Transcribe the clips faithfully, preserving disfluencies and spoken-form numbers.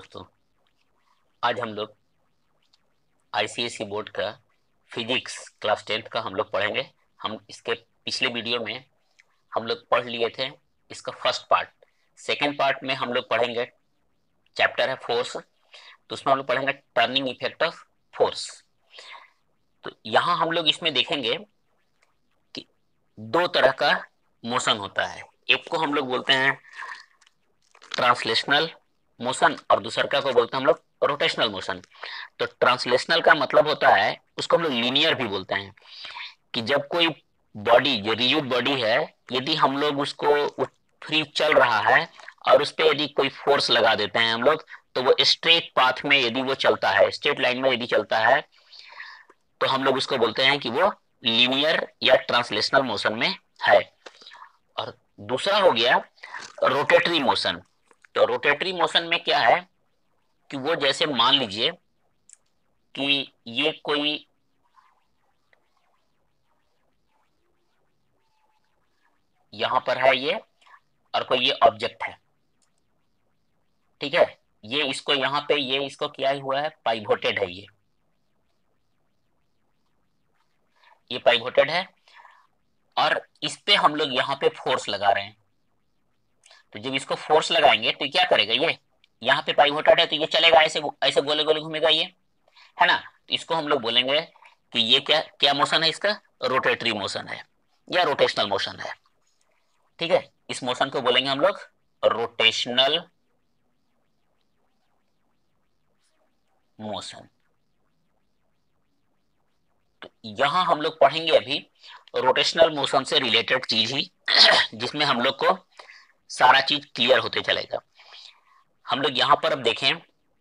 दोस्तों, आज हम लोग आईसीएसई बोर्ड का फिजिक्स क्लास टेंथ का हम लोग पढ़ेंगे। हम इसके पिछले वीडियो में हम लोग पढ़ लिए थे इसका फर्स्ट पार्ट। सेकेंड पार्ट में हम लोग पढ़ेंगे, चैप्टर है फोर्स, तो उसमें हम लोग पढ़ेंगे टर्निंग इफेक्ट ऑफ फोर्स। तो यहाँ हम लोग इसमें देखेंगे कि दो तरह का मोशन होता है। एक को हम लोग बोलते हैं ट्रांसलेशनल मोशन और दूसरा को बोलते हैं हम लोग रोटेशनल मोशन। तो ट्रांसलेशनल का मतलब होता है, उसको हम लोग लीनियर भी बोलते हैं, कि जब कोई बॉडी जो रिजिड बॉडी है, यदि हम लोग उसको फ्री चल रहा है और उस पर यदि कोई फोर्स लगा देते हैं हम लोग, तो वो स्ट्रेट पाथ में यदि वो चलता है, स्ट्रेट लाइन में यदि चलता है, तो हम लोग उसको बोलते हैं कि वो लीनियर या ट्रांसलेशनल मोशन में है। और दूसरा हो गया रोटेटरी मोशन। तो रोटेटरी मोशन में क्या है कि वो जैसे मान लीजिए कि ये कोई यहां पर है ये, और कोई ये ऑब्जेक्ट है, ठीक है। ये इसको यहाँ पे ये इसको किया हुआ है, पाइवोटेड है, ये ये पाइवोटेड है और इस पे हम लोग यहाँ पे फोर्स लगा रहे हैं। तो जब इसको फोर्स लगाएंगे तो क्या करेगा, ये यहाँ पे पाइवोटेड है तो ये चलेगा, ऐसे ऐसे गोले गोले घूमेगा, ये है ना। तो इसको हम लोग बोलेंगे कि ये क्या क्या मोशन है, इसका रोटेटरी मोशन है या रोटेशनल मोशन है, ठीक है। इस मोशन को बोलेंगे हम लोग रोटेशनल मोशन। तो यहां हम लोग पढ़ेंगे अभी रोटेशनल मोशन से रिलेटेड चीज ही जिसमें हम लोग को सारा चीज क्लियर होते चलेगा। हम लोग यहां पर अब देखें,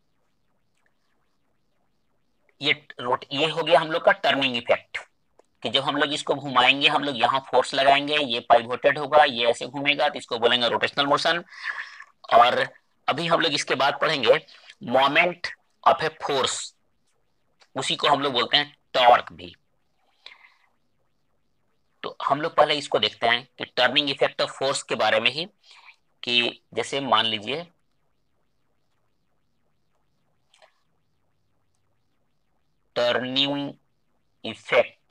ये रोट ये हो गया हम लोग का टर्निंग इफेक्ट, कि जब हम लोग इसको घुमाएंगे, हम लोग यहाँ फोर्स लगाएंगे, ये पाइवोटेड होगा, ये ऐसे घूमेगा, तो इसको बोलेंगे रोटेशनल मोशन। और अभी हम लोग इसके बाद पढ़ेंगे मोमेंट ऑफ ए फोर्स, उसी को हम लोग बोलते हैं टॉर्क भी। तो हम लोग पहले इसको देखते हैं कि टर्निंग इफेक्ट ऑफ फोर्स के बारे में ही, कि जैसे मान लीजिए turning effect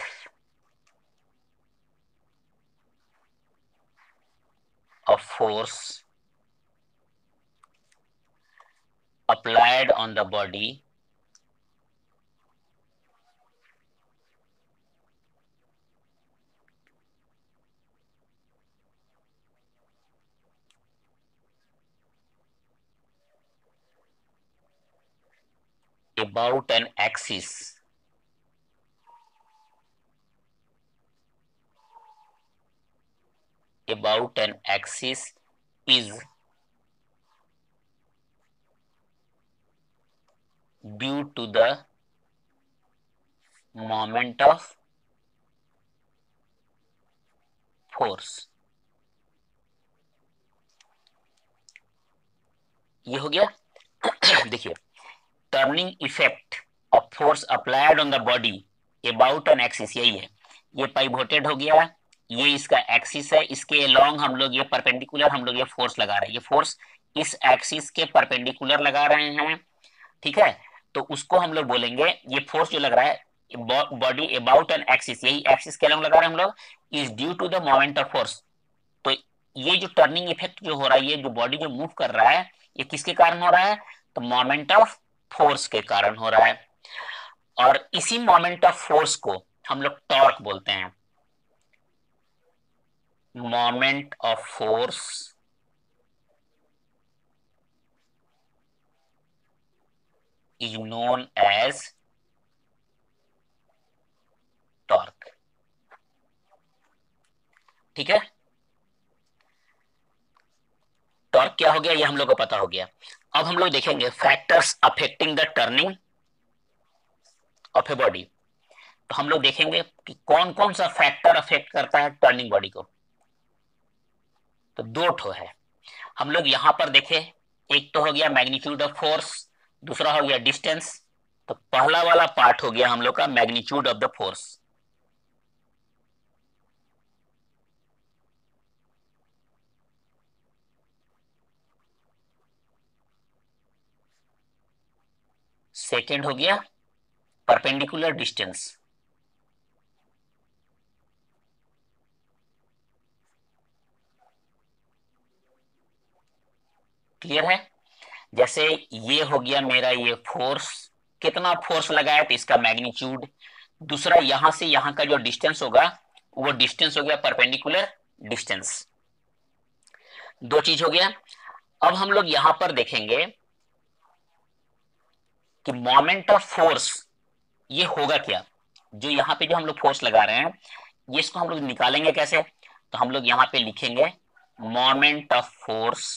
of force applied on the body about an axis about an axis is due to the moment of force। ये हो गया देखिए, turning effect of force applied on the body about an axis, यही है। ये pivoted हो गया, ये इसका एक्सिस है, इसके लॉन्ग हम लोग ये परपेंडिकुलर हम लोग ये फोर्स लगा रहे हैं, ये फोर्स इस एक्सिस के परपेंडिकुलर लगा रहे हैं, ठीक है। तो उसको हम लोग बोलेंगे, ये फोर्स जो लग रहा है बॉडी अबाउट एन एक्सिस, यही एक्सिस के लॉन्ग लगा रहे हैं हम लोग, is due to the moment of force. तो ये जो टर्निंग इफेक्ट जो हो रहा है, ये जो बॉडी जो मूव कर रहा है, ये किसके कारण हो रहा है, तो मोमेंट ऑफ फोर्स के कारण हो रहा है। और इसी मोमेंट ऑफ फोर्स को हम लोग टॉर्क बोलते हैं। Moment of force is known as torque, ठीक है। टॉर्क क्या हो गया, ये हम लोग को पता हो गया। अब हम लोग देखेंगे factors affecting the turning of a body. तो हम लोग देखेंगे कि कौन कौन सा फैक्टर अफेक्ट करता है टर्निंग बॉडी को। तो दो ठो है, हम लोग यहां पर देखें। एक तो हो गया मैग्नीट्यूड ऑफ फोर्स, दूसरा हो गया डिस्टेंस। तो पहला वाला पार्ट हो गया हम लोग का magnitude of the force. Second हो गया परपेंडिकुलर डिस्टेंस। क्लियर है? जैसे ये हो गया मेरा ये फोर्स, कितना फोर्स लगाया तो इसका मैग्नीट्यूड। दूसरा यहां से यहां का जो डिस्टेंस होगा वो डिस्टेंस हो गया परपेंडिकुलर डिस्टेंस। दो चीज हो गया। अब हम लोग यहां पर देखेंगे कि मोमेंट ऑफ फोर्स ये होगा क्या। जो यहां पे जो हम लोग फोर्स लगा रहे हैं ये इसको हम लोग निकालेंगे कैसे, तो हम लोग यहां पे लिखेंगे मोमेंट ऑफ फोर्स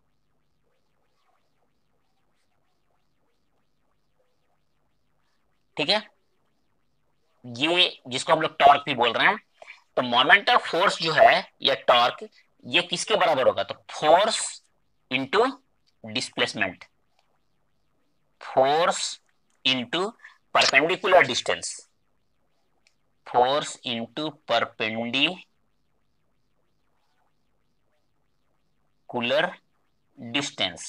ठीक है, ये जिसको हम लोग टॉर्क भी बोल रहे हैं। तो मोमेंट ऑफ फोर्स जो है या टॉर्क ये किसके बराबर होगा, तो force into displacement, force into perpendicular distance, force into perpendicular distance.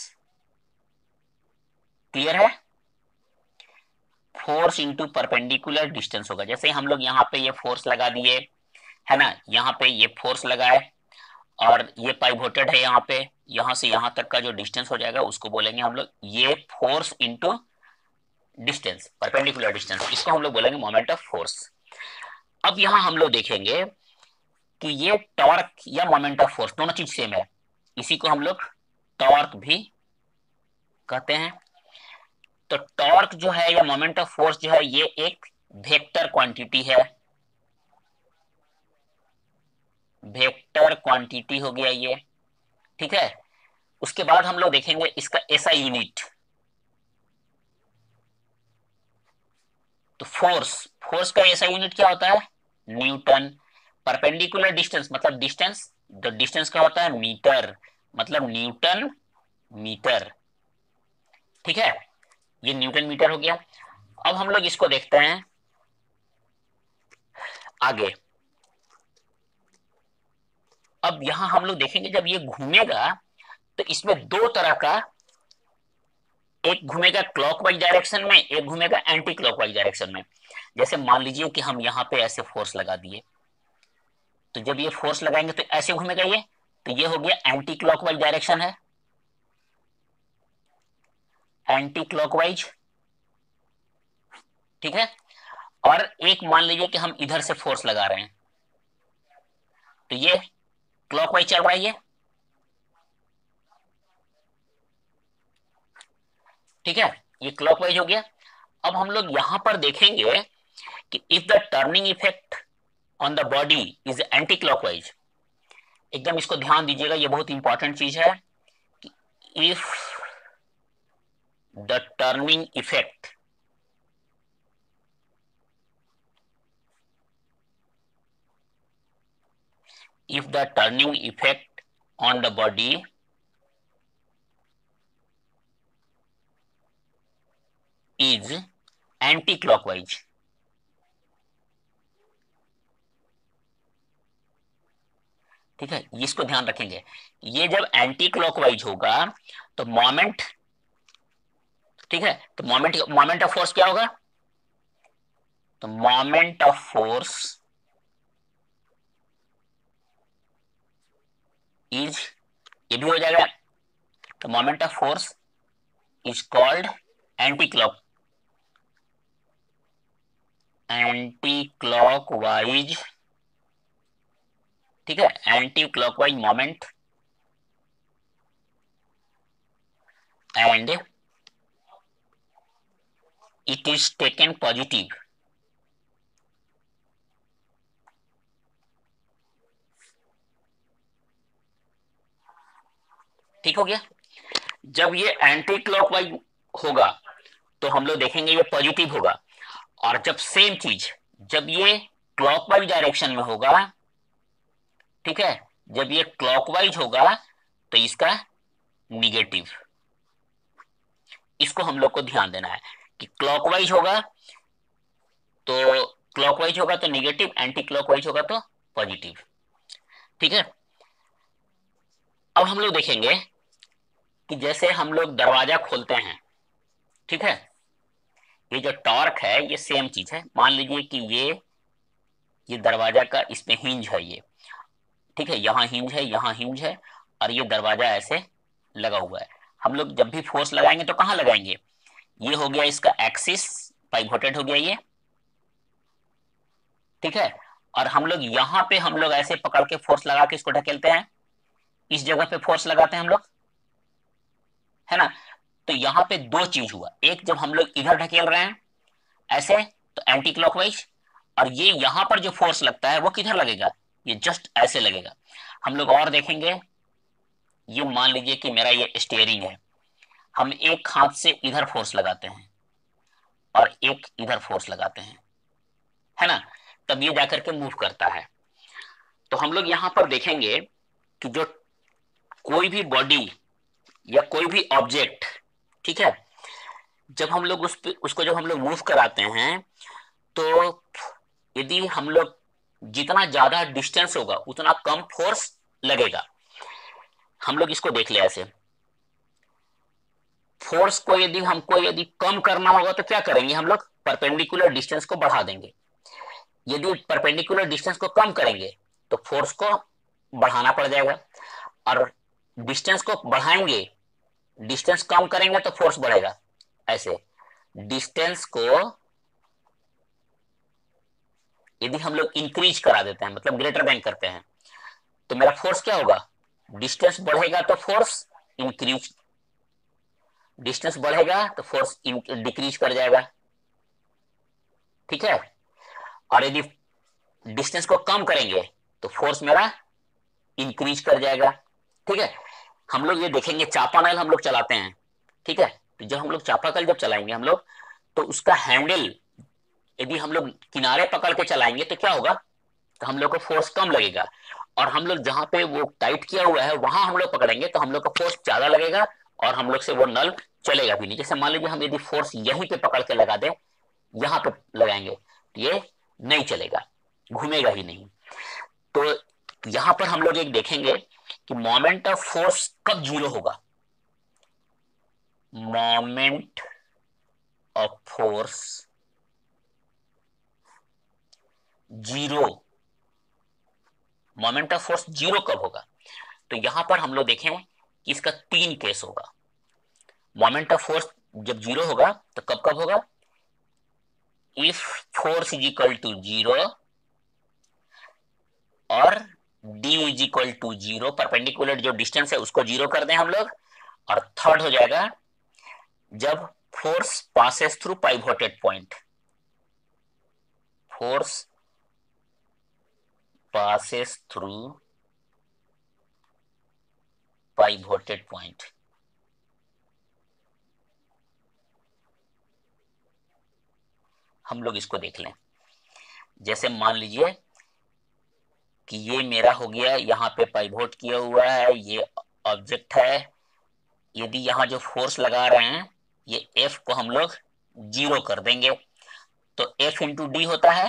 Clear है? फोर्स इंटू परपेंडिकुलर डिस्टेंस होगा। जैसे हम लोग यहाँ पे ये फोर्स लगा दिए है ना, यहाँ पे ये फोर्स लगाए और ये पाइवोटेड है यहाँ पे, यहाँ से यहाँ तक का जो डिस्टेंस हो जाएगा उसको बोलेंगे हम लोग ये force into distance, perpendicular distance, इसको हम लोग बोलेंगे मोमेंट ऑफ फोर्स। अब यहाँ हम लोग देखेंगे कि ये टॉर्क या मोमेंट ऑफ फोर्स दोनों चीज सेम है, इसी को हम लोग टॉर्क भी कहते हैं। तो टॉर्क जो है या मोमेंट ऑफ फोर्स जो है ये एक वेक्टर क्वांटिटी है, वेक्टर क्वांटिटी हो गया ये, ठीक है। उसके बाद हम लोग देखेंगे इसका एसआई यूनिट। तो फोर्स, फोर्स का एसआई यूनिट क्या होता है, न्यूटन। परपेंडिकुलर डिस्टेंस मतलब डिस्टेंस, तो डिस्टेंस क्या होता है, मीटर, मतलब न्यूटन मीटर, ठीक है। ये न्यूटन मीटर हो गया। अब हम लोग इसको देखते हैं आगे। अब यहां हम लोग देखेंगे जब ये घूमेगा तो इसमें दो तरह का, एक घूमेगा क्लॉकवाइज डायरेक्शन में, एक घूमेगा एंटी क्लॉकवाइज डायरेक्शन में। जैसे मान लीजिए कि हम यहाँ पे ऐसे फोर्स लगा दिए, तो जब ये फोर्स लगाएंगे तो ऐसे घूमेगा ये, तो ये हो गया एंटी क्लॉकवाइज डायरेक्शन है, एंटी क्लॉकवाइज, ठीक है। और एक मान लीजिए कि हम इधर से फोर्स लगा रहे हैं तो ये क्लॉकवाइज चल रहा है ये, ठीक है, ये क्लॉकवाइज हो गया। अब हम लोग यहां पर देखेंगे कि if the turning effect on the body is anti clockwise, एकदम इसको ध्यान दीजिएगा, ये बहुत इंपॉर्टेंट चीज है कि if the turning effect if the turning effect on the body is anti-clockwise, ठीक है, इसको ध्यान रखेंगे। ये जब एंटी क्लॉकवाइज होगा तो मोमेंट, ठीक है, तो मोमेंट मोमेंट ऑफ फोर्स क्या होगा, तो मोमेंट ऑफ फोर्स इज, ये भी हो जाएगा, तो moment of force is called anti clock, anti clockwise, ठीक है, anti clockwise moment and it is taken positive. ठीक हो गया। जब ये एंटी क्लॉकवाइज होगा तो हम लोग देखेंगे ये पॉजिटिव होगा, और जब सेम चीज जब ये क्लॉकवाइज डायरेक्शन में होगा, ठीक है, जब ये क्लॉकवाइज होगा तो इसका निगेटिव। इसको हम लोग को ध्यान देना है कि क्लॉकवाइज होगा तो क्लॉकवाइज होगा तो निगेटिव, एंटी क्लॉकवाइज होगा तो पॉजिटिव, ठीक है। अब हम लोग देखेंगे कि जैसे हम लोग दरवाजा खोलते हैं, ठीक है, ये जो टॉर्क है ये सेम चीज है। मान लीजिए कि ये ये दरवाजा का इसमें हिंज है ये, ठीक है, यहाँ हिंज है, यहाँ हिंज है, और ये दरवाजा ऐसे लगा हुआ है। हम लोग जब भी फोर्स लगाएंगे तो कहाँ लगाएंगे? ये हो गया इसका एक्सिस, पाइवोटेड हो गया ये, ठीक है। और हम लोग यहाँ पे हम लोग ऐसे पकड़ के फोर्स लगा के इसको ढकेलते हैं, इस जगह पे फोर्स लगाते हैं हम लोग, है ना। तो यहाँ पे दो चीज हुआ, एक जब हम लोग इधर ढकेल रहे हैं ऐसे तो एंटी क्लॉकवाइज, और ये यहाँ पर जो फोर्स लगता है वो किधर लगेगा? ये जस्ट ऐसे लगेगा। हम लोग और देखेंगे, ये मान लीजिए कि मेरा ये स्टीयरिंग है, हम एक हाथ से इधर फोर्स लगाते हैं और एक इधर फोर्स लगाते हैं, है ना, तब ये जाकर के मूव करता है। तो हम लोग यहाँ पर देखेंगे कि जो कोई भी बॉडी या कोई भी ऑब्जेक्ट, ठीक है, जब हम लोग उस पे, उसको जब हम लोग मूव कराते हैं तो यदि हम लोग जितना ज्यादा डिस्टेंस होगा उतना कम फोर्स लगेगा। हम लोग इसको देख ले ऐसे, फोर्स को यदि हमको यदि कम करना होगा तो क्या करेंगे हम लोग? परपेंडिकुलर डिस्टेंस को बढ़ा देंगे। यदि परपेंडिकुलर डिस्टेंस को कम करेंगे तो फोर्स को बढ़ाना पड़ जाएगा, और डिस्टेंस को बढ़ाएंगे, डिस्टेंस कम करेंगे तो फोर्स बढ़ेगा। ऐसे डिस्टेंस को यदि हम लोग इंक्रीज करा देते हैं, मतलब ग्रेटर देन करते हैं, तो मेरा फोर्स क्या होगा? डिस्टेंस बढ़ेगा तो फोर्स इंक्रीज, डिस्टेंस बढ़ेगा तो फोर्स डिक्रीज कर जाएगा, ठीक है। और यदि डिस्टेंस को कम करेंगे तो फोर्स मेरा इंक्रीज कर जाएगा, ठीक है। हम लोग ये देखेंगे, चापानल हम लोग चलाते हैं, ठीक है, तो जब हम लोग चापाकल जब चलाएंगे हम लोग, तो उसका हैंडल यदि हम लोग किनारे पकड़ के चलाएंगे तो क्या होगा? तो हम लोग को फोर्स कम लगेगा, और हम लोग जहां पे वो टाइट किया हुआ है वहां हम लोग पकड़ेंगे तो हम लोग का फोर्स ज्यादा लगेगा, और हम लोग से वो नल चलेगा भी नहीं। जैसे मान लीजिए हम यदि फोर्स यहीं पे पकड़ के लगा दें, यहाँ पे लगाएंगे तो ये नहीं चलेगा, घूमेगा ही नहीं। तो यहां पर हम लोग एक देखेंगे कि मोमेंट ऑफ फोर्स कब जीरो होगा। Moment of force zero, moment of force zero कब होगा? तो यहां पर हम लोग देखें कि इसका तीन केस होगा। मोमेंट ऑफ फोर्स जब जीरो होगा तो कब कब होगा? If force is equal to zero और d is equal to zero, perpendicular जो डिस्टेंस है उसको जीरो कर दें हम लोग, और थर्ड हो जाएगा जब force passes through pivoted point, force passes through pivoted point. हम लोग इसको देख लें, जैसे मान लीजिए कि ये मेरा हो गया, यहाँ पे पाइवोट किया हुआ है, ये ऑब्जेक्ट है। यदि यहाँ जो फोर्स लगा रहे हैं ये F को हम लोग जीरो कर देंगे, तो F इंटू डी होता है,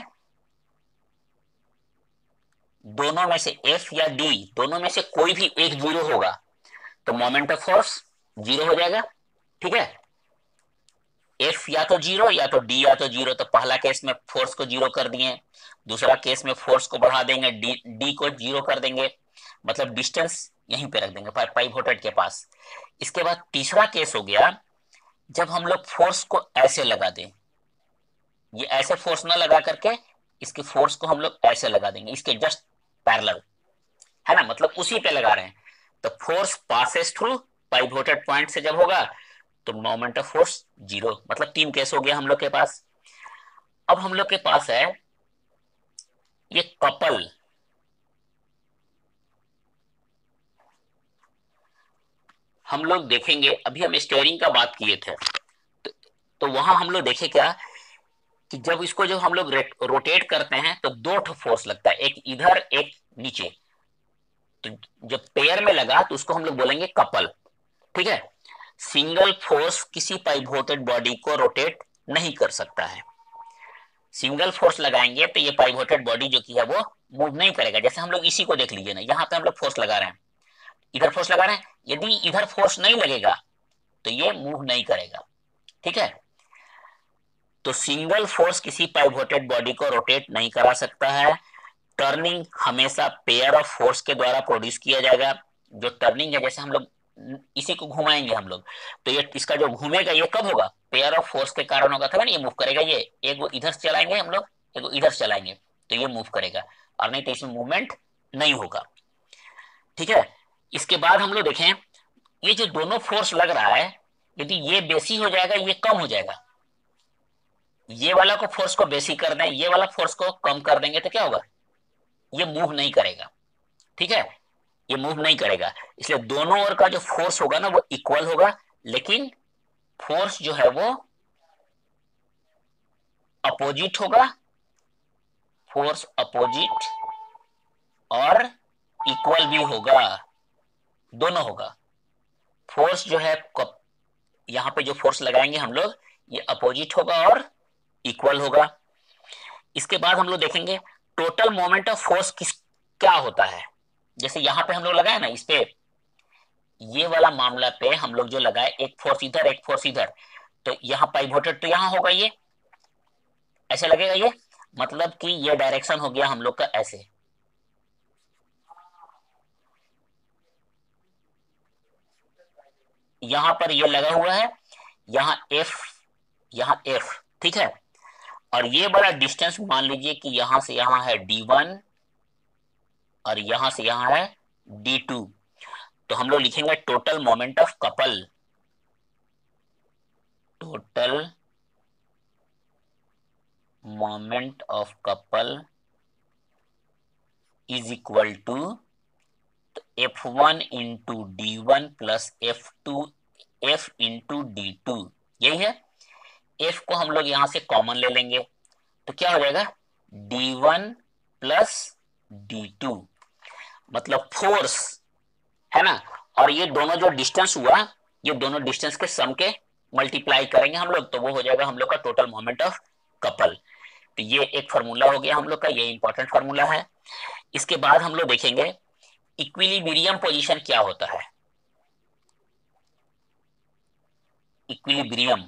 दोनों में से F या D दोनों में से कोई भी एक जीरो होगा तो मोमेंट ऑफ फोर्स जीरो हो जाएगा, ठीक है। F या तो जीरो या तो D या तो जीरो, तो पहला केस में फोर्स को जीरो कर दिए, दूसरा केस में फोर्स को बढ़ा देंगे, डी डी को जीरो कर देंगे, मतलब डिस्टेंस यहीं पे रख देंगे पाइवोटेड के पास। इसके बाद तीसरा केस हो गया जब हम लोग फोर्स को ऐसे लगा दें, ये ऐसे फोर्स ना लगा करके इसके फोर्स को हम लोग ऐसे लगा देंगे, इसके जस्ट पैरेलल, है ना, मतलब उसी पे लगा रहे हैं। तो force passes through pivoted point से जब होगा तो मोमेंट ऑफ फोर्स जीरो, मतलब तीन केस हो गया हम लोग के पास। अब हम लोग के पास है ये कपल, हम लोग देखेंगे, अभी हम स्टीयरिंग का बात किए थे तो, तो वहां हम लोग देखे क्या कि जब इसको जब हम लोग रोटेट करते हैं तो दो फोर्स लगता है, एक इधर एक नीचे। तो जब पेयर में लगा तो उसको हम लोग बोलेंगे कपल, ठीक है। सिंगल फोर्स किसी पाइवोटेड बॉडी को रोटेट नहीं कर सकता है। सिंगल फोर्स लगाएंगे तो ये पाइवोटेड बॉडी जो की है वो मूव नहीं करेगा। जैसे हम लोग इसी को देख लीजिए ना, यहाँ पे हम लोग फोर्स लगा रहे हैं, इधर फोर्स लगा रहे हैं, यदि इधर फोर्स नहीं लगेगा तो ये मूव नहीं करेगा, ठीक है। तो सिंगल फोर्स किसी पाइवोटेड बॉडी को रोटेट नहीं करा सकता है। टर्निंग हमेशा पेयर ऑफ फोर्स के द्वारा प्रोड्यूस किया जाएगा। जो टर्निंग है, जैसे हम लोग इसी को घुमाएंगे हम लोग, तो ये इसका जो घूमेगा ये कब होगा? पेयर ऑफ फोर्स के कारण होगा, था ना, ये मूव करेगा। ये एक वो इधर से चलाएंगे हम लोग, एक वो इधर से चलाएंगे, तो ये मूव करेगा, और नहीं तो इसमें मूवमेंट नहीं होगा। ठीक है। इसके बाद हम लोग देखें, ये जो दोनों फोर्स लग रहा है, यदि ये बेसी हो जाएगा, ये कम हो जाएगा। ये वाला को फोर्स को बेसी कर दें, ये वाला फोर्स को कम कर देंगे, तो क्या होगा? ये मूव नहीं करेगा। ठीक है, ये मूव नहीं करेगा। इसलिए दोनों ओर का जो फोर्स होगा ना, वो इक्वल होगा, लेकिन फोर्स जो है वो अपोजिट होगा। फोर्स अपोजिट और इक्वल भी होगा, दोनों होगा। फोर्स जो है, यहां पे जो फोर्स लगाएंगे हम लोग, ये अपोजिट होगा और इक्वल होगा। इसके बाद हम लोग देखेंगे टोटल मोमेंट ऑफ फोर्स किस क्या होता है। जैसे यहां पे हम लोग लगाए ना, इस पे ये वाला मामला पे हम लोग जो लगाए, एक फोर्स इधर एक फोर्स इधर, तो यहाँ पाइवोटेड तो यहाँ होगा, ये ऐसे लगेगा। ये मतलब कि ये डायरेक्शन हो गया हम लोग का ऐसे। यहां पर ये लगा हुआ है, यहाँ एफ, यहाँ एफ। ठीक है, और ये बड़ा डिस्टेंस मान लीजिए कि यहां से यहां है डी वन और यहां से यहां है डी टू। तो हम लोग लिखेंगे total moment of couple, total moment of couple is equal to F one into D one plus F two F into D two. यही है। एफ को हम लोग यहां से कॉमन ले लेंगे, तो क्या हो जाएगा? D one plus D two, मतलब फोर्स है ना। और ये दोनों जो डिस्टेंस हुआ, ये दोनों डिस्टेंस के सम के मल्टीप्लाई करेंगे हम लोग, तो वो हो जाएगा हम लोग का टोटल मोमेंट ऑफ कपल। तो ये एक फार्मूला हो गया हम लोग का, ये इंपॉर्टेंट फार्मूला है। इसके बाद हम लोग देखेंगे इक्विलिब्रियम पोजीशन क्या होता है। इक्विलिब्रियम,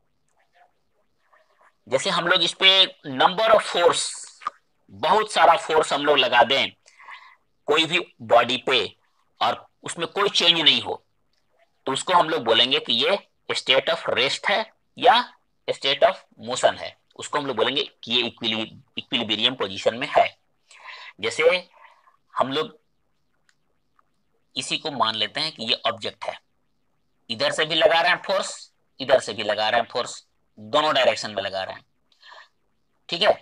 जैसे हम लोग इस पे नंबर ऑफ फोर्स, बहुत सारा फोर्स हम लोग लगा दें कोई भी बॉडी पे और उसमें कोई चेंज नहीं हो, तो उसको हम लोग बोलेंगे कि ये स्टेट ऑफ रेस्ट है या स्टेट ऑफ मोशन है। उसको हम लोग बोलेंगे कि ये इक्विलिब्रियम पोजीशन में है। जैसे हम लोग इसी को मान लेते हैं कि ये ऑब्जेक्ट है, इधर से भी लगा रहे हैं फोर्स, इधर से भी लगा रहे हैं फोर्स, दोनों डायरेक्शन में लगा रहे हैं। ठीक है,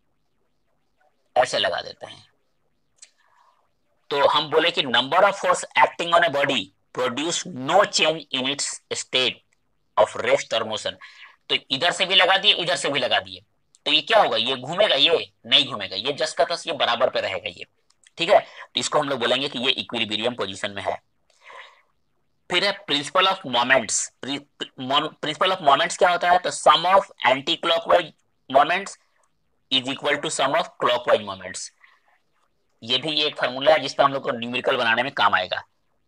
ऐसे लगा देते हैं। तो हम बोले कि number of force acting on a body produce no change in its state of rest और मोशन। तो इधर से भी लगा दिए, इधर से भी लगा दिए, तो ये क्या होगा? ये घूमेगा? ये नहीं घूमेगा, ये जस्ट का तस ये बराबर पे रहेगा ये। ठीक है, तो इसको हम लोग बोलेंगे कि ये इक्विलिब्रियम पोजीशन में है। फिर है principle of moments. Principle of moments क्या होता है? तो sum of anticlockwise moments is equal to sum of clockwise moments. ये भी एक फार्मूला है जिसपे हम लोग को न्यूमेरिकल बनाने में काम आएगा।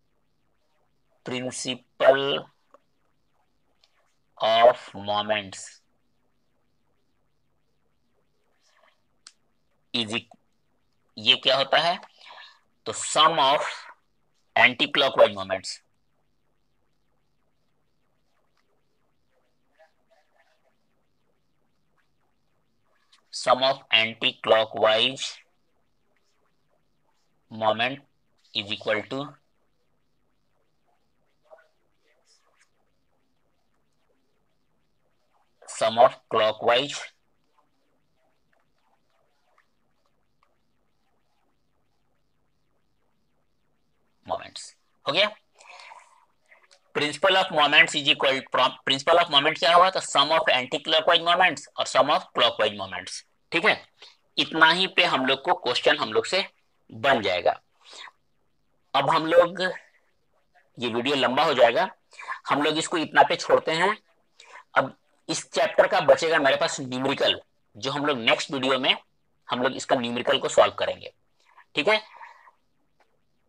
प्रिंसिपल ऑफ मोमेंट्स इज, ये क्या होता है? तो sum of anticlockwise moments, sum of anti clockwise moment is equal to sum of clockwise moments. हो गया। Principle of moments is equal, principle of moment क्या होगा? तो sum of anticlockwise moments और सम ऑफ क्लॉकवाइज मोमेंट्स। ठीक है, इतना ही पे हम लोग को क्वेश्चन हम लोग से बन जाएगा। अब हम लोग, ये वीडियो लंबा हो जाएगा, हम लोग इसको इतना पे छोड़ते हैं। अब इस चैप्टर का बचेगा मेरे पास न्यूमेरिकल, जो हम लोग नेक्स्ट वीडियो में हम लोग इसका न्यूमेरिकल को सॉल्व करेंगे। ठीक है,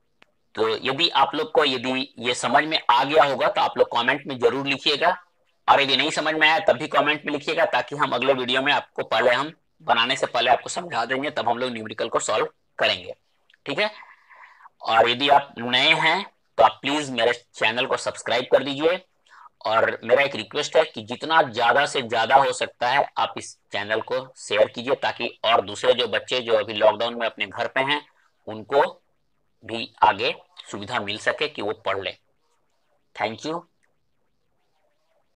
तो यदि आप लोग को यदि ये समझ में आ गया होगा तो आप लोग कमेंट में जरूर लिखिएगा। और यदि नहीं समझ में आया तब भी कमेंट में लिखिएगा, ताकि हम अगले वीडियो में आपको पहले हम बनाने से पहले आपको समझा देंगे, तब हम लोग न्यूमेरिकल को सॉल्व करेंगे। ठीक है। और यदि आप नए हैं तो आप प्लीज मेरे चैनल को सब्सक्राइब कर दीजिए, और मेरा एक रिक्वेस्ट है कि जितना ज्यादा से ज्यादा हो सकता है आप इस चैनल को शेयर कीजिए, ताकि और दूसरे जो बच्चे जो अभी लॉकडाउन में अपने घर पे हैं उनको भी आगे सुविधा मिल सके कि वो पढ़ ले। Thank you.